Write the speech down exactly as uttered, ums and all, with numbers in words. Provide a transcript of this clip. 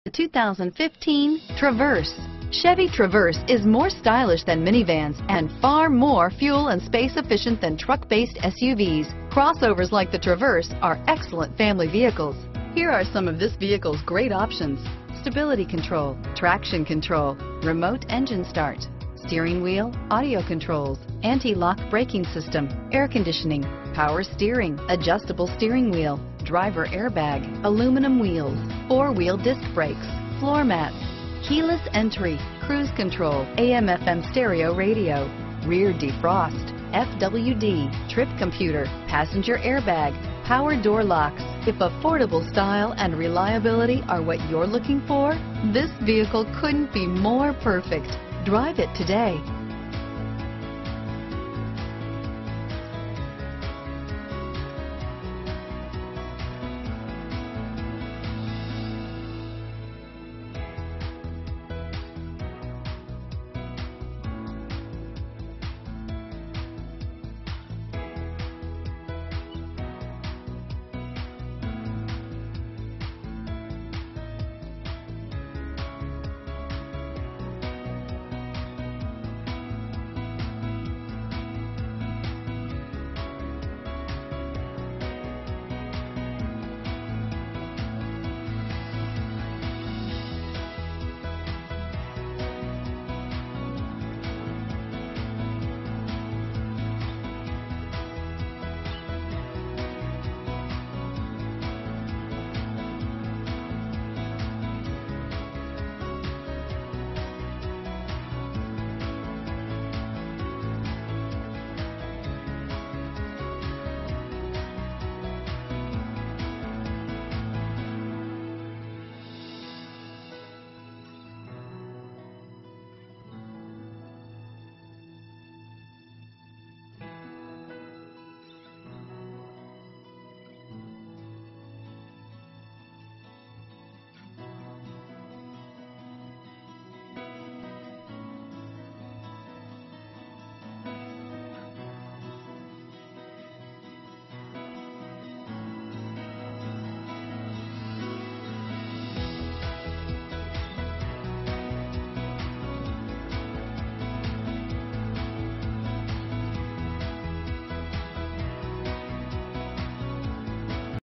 The two thousand fifteen Traverse. Chevy Traverse is more stylish than minivans and far more fuel and space efficient than truck-based S U Vs. Crossovers like the Traverse are excellent family vehicles. Here are some of this vehicle's great options: stability control, traction control, remote engine start, steering wheel audio controls, anti-lock braking system, air conditioning, power steering, adjustable steering wheel, driver airbag, aluminum wheels, four-wheel disc brakes, floor mats, keyless entry, cruise control, A M F M stereo radio, rear defrost, F W D, trip computer, passenger airbag, power door locks. If affordable style and reliability are what you're looking for, this vehicle couldn't be more perfect. Drive it today.